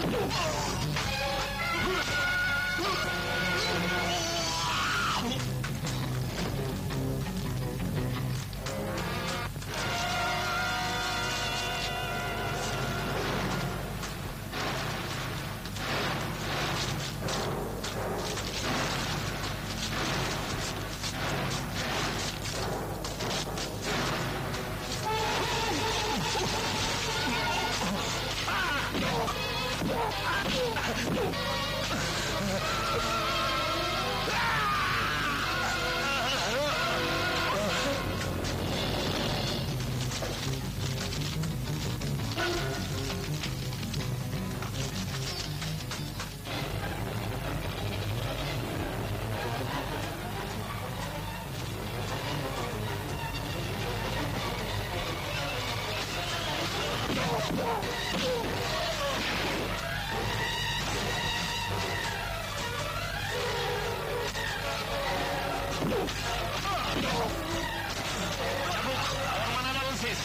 Ormana alın siz!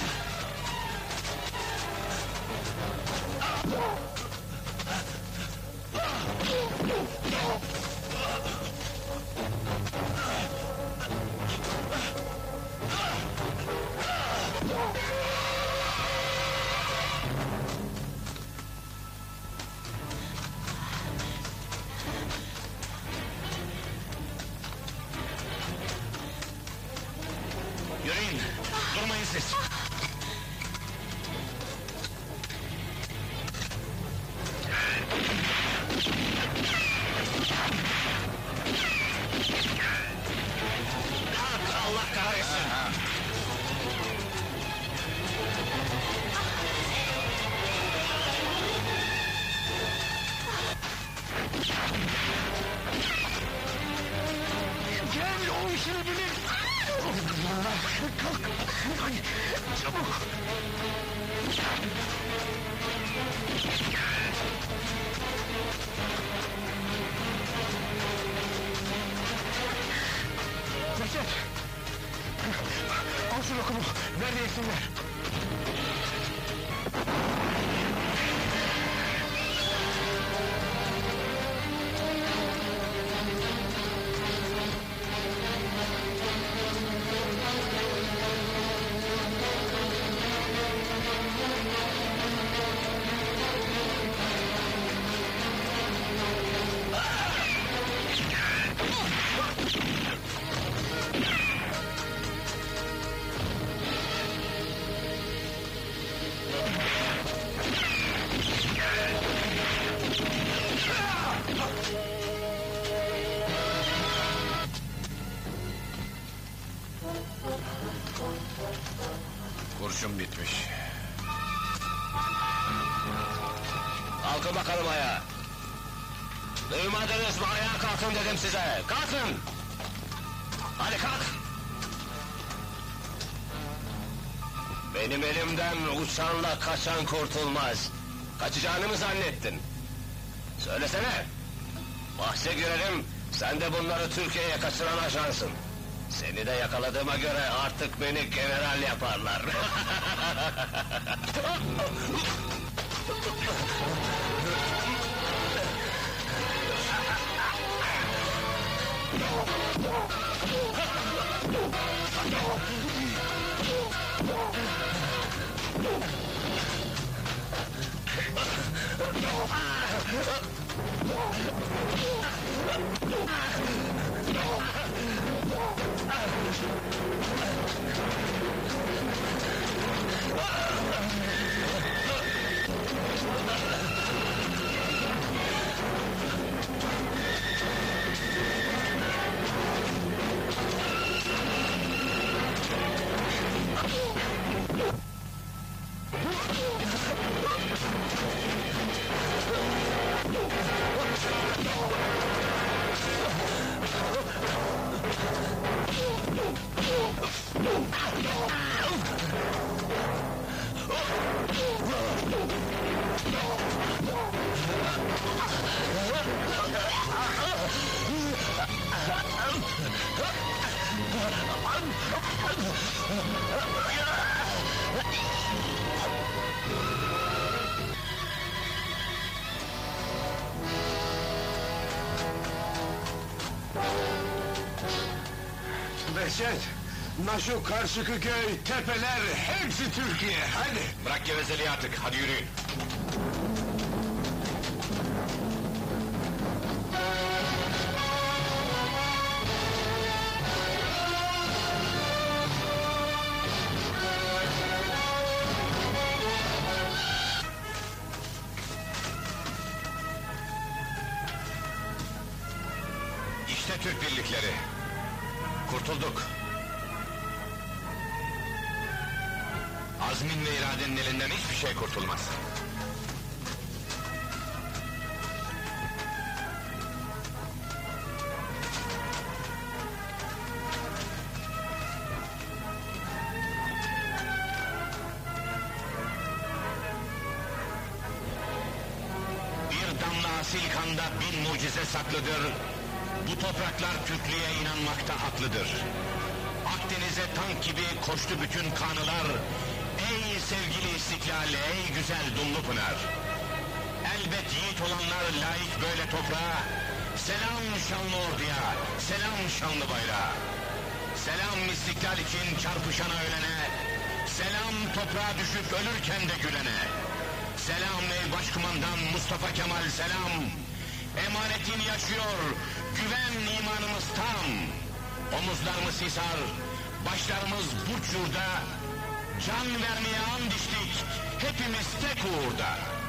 Yürüyün! Durmayın siz! Kalk! Allah kahretsin! Gel o işini bilin! Kalk! Çabuk! Recep! Al şu lokumu, ver de yesinler! Kurşun bitmiş. Kalkın bakalım ayağa! Duymadınız mı? Ayağa kalkın dedim size! Kalkın! Hadi kalk! Benim elimden uçanla kaçan kurtulmaz! Kaçacağını mı zannettin? Söylesene! Bahse girelim, sen de bunları Türkiye'ye kaçıran ajansın! Seni de yakaladığıma göre artık beni general yaparlar! Behçet, na şu karşıki köy, tepeler hepsi Türkiye, hadi! Bırak gevezeliği artık, hadi yürüyün. İşte Türk birlikleri. Kurtulduk. Azmin ve iradenin elinden hiçbir şey kurtulmaz. Bir damla asil kanda 1000 mucize saklıdır. Bu topraklar Türklüğe inanmakta haklıdır. Akdeniz'e tank gibi koştu bütün kanılar. Ey sevgili istiklal, ey güzel Dumlupınar. Elbet yiğit olanlar layık böyle toprağa. Selam şanlı orduya, selam şanlı bayrağa. Selam istiklal için çarpışana ölene. Selam toprağa düşüp ölürken de gülene. Selam ey başkumandan Mustafa Kemal, selam. Emanetin yaşıyor, güven imanımız tam. Omuzlarımız hisar, başlarımız burç yurda. Can vermeye and içtik, hepimiz tek uğurda.